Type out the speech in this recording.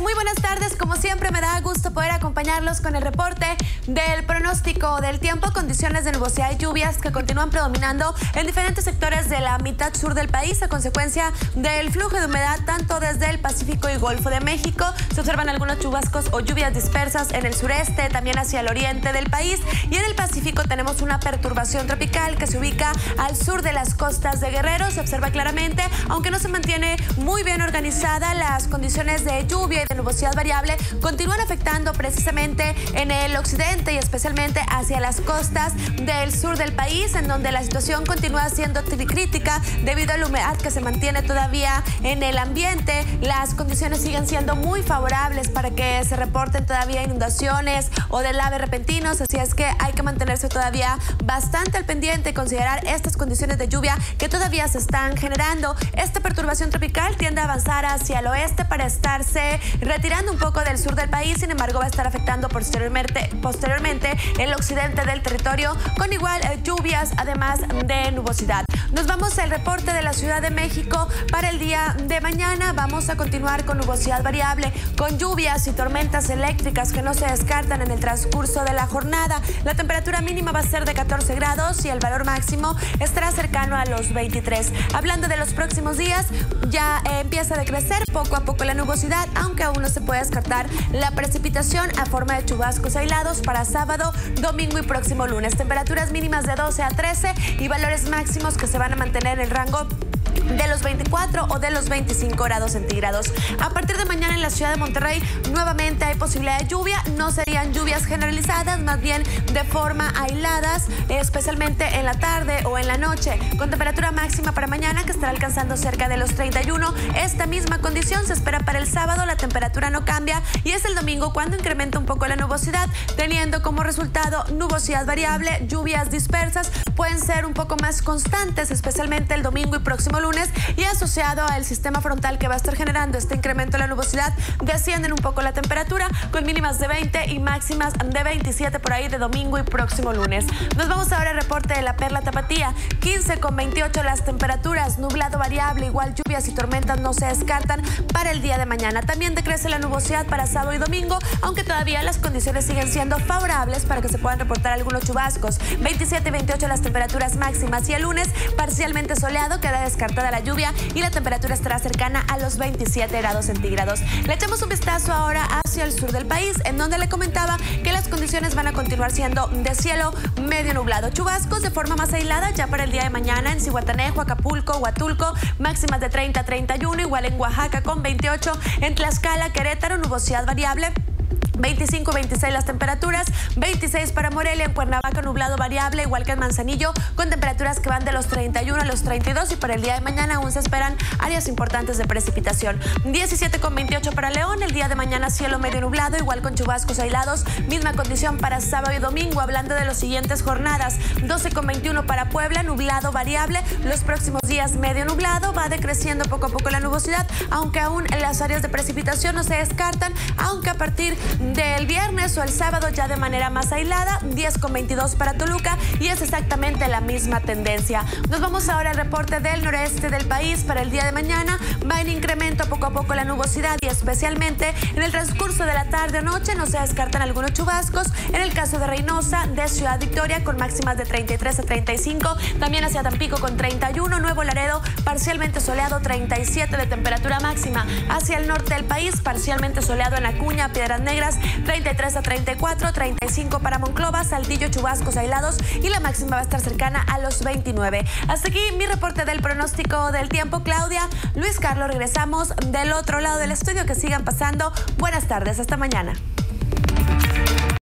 muy buenas tardes. Como siempre me da gusto poder acompañarlos con el reporte del pronóstico del tiempo, condiciones de nubosidad y lluvias que continúan predominando en diferentes sectores de la mitad sur del país a consecuencia del flujo de humedad tanto desde el Pacífico y Golfo de México. Se observan algunos chubascos o lluvias dispersas en el sureste, también hacia el oriente del país, y en el Pacífico tenemos una perturbación tropical que se ubica al sur de las costas de Guerrero. Se observa claramente, aunque no se mantiene muy bien organizada, las condiciones de lluvia y de nubosidad variable continúan afectando precisamente en el occidente y especialmente hacia las costas del sur del país, en donde la situación continúa siendo crítica debido a la humedad que se mantiene todavía en el ambiente. Las condiciones siguen siendo muy favorables para que se reporten todavía inundaciones o deslaves repentinos, así es que hay que mantenerse todavía bastante al pendiente y considerar estas condiciones de lluvia que todavía se están generando. Esta perturbación tropical tiende a avanzar hacia el oeste para estarse retirando un poco del sur del país, sin embargo va a estar afectando posteriormente el occidente del territorio con igual lluvias además de nubosidad. Nos vamos al reporte de la Ciudad de México para el día de mañana. Vamos a continuar con nubosidad variable, con lluvias y tormentas eléctricas que no se descartan en el transcurso de la jornada. La temperatura mínima va a ser de 14 grados y el valor máximo estará cercano a los 23. Hablando de los próximos días, ya empieza a decrecer poco a poco la nubosidad, aunque aún no se puede descartar la precipitación a forma de chubascos aislados para sábado, domingo y próximo lunes. Temperaturas mínimas de 12 a 13 y valores máximos que se van a mantener en el rango de los 24 o de los 25 grados centígrados. A partir de mañana en la ciudad de Monterrey nuevamente hay posibilidad de lluvia. No serían lluvias generalizadas, más bien de forma aisladas, especialmente en la tarde o en la noche, con temperatura máxima para mañana que estará alcanzando cerca de los 31. Esta misma condición se espera para el sábado. La temperatura no cambia y es el domingo cuando incrementa un poco la nubosidad, teniendo como resultado nubosidad variable, lluvias dispersas. Pueden ser un poco más constantes, especialmente el domingo y próximo lunes, y asociado al sistema frontal que va a estar generando este incremento de la nubosidad, descienden un poco la temperatura con mínimas de 20 y máximas de 27 por ahí de domingo y próximo lunes. Nos vamos ahora al reporte de la Perla Tapatía. 15 con 28 las temperaturas, nublado variable, igual lluvias y tormentas no se descartan para el día de mañana. También decrece la nubosidad para sábado y domingo, aunque todavía las condiciones siguen siendo favorables para que se puedan reportar algunos chubascos. 27 y 28 las temperaturas máximas, y el lunes parcialmente soleado, queda descartada la lluvia y la temperatura estará cercana a los 27 grados centígrados. Le echamos un vistazo ahora hacia el sur del país, en donde le comentaba que las condiciones van a continuar siendo de cielo medio nublado. Chubascos de forma más aislada ya para el día de mañana en Zihuatanejo, Acapulco, Huatulco, máximas de 30 a 31, igual en Oaxaca con 28, en Tlaxcala, Querétaro, nubosidad variable. 25, 26 las temperaturas, 26 para Morelia, en Cuernavaca nublado variable, igual que en Manzanillo, con temperaturas que van de los 31 a los 32, y para el día de mañana aún se esperan áreas importantes de precipitación. 17 con 28 para León, el día de mañana cielo medio nublado, igual con chubascos aislados, misma condición para sábado y domingo. Hablando de las siguientes jornadas, 12 con 21 para Puebla, nublado variable, los próximos días medio nublado, va decreciendo poco a poco la nubosidad, aunque aún en las áreas de precipitación no se descartan, aunque a partir del viernes o el sábado ya de manera más aislada. 10 con 22 para Toluca, y es exactamente la misma tendencia. Nos vamos ahora al reporte del noreste del país. Para el día de mañana va en incremento poco a poco la nubosidad, y especialmente en el transcurso de la tarde o noche no se descartan algunos chubascos. En el caso de Reynosa, de Ciudad Victoria, con máximas de 33 a 35, también hacia Tampico con 31, Nuevo Laredo parcialmente soleado, 37 de temperatura máxima. Hacia el norte del país parcialmente soleado en Acuña, Piedras Negras, 33 a 34, 35 para Monclova, Saltillo, chubascos aislados, y la máxima va a estar cercana a los 29. Hasta aquí mi reporte del pronóstico del tiempo. Claudia, Luis Carlos, regresamos del otro lado del estudio. Que sigan pasando buenas tardes. Hasta mañana.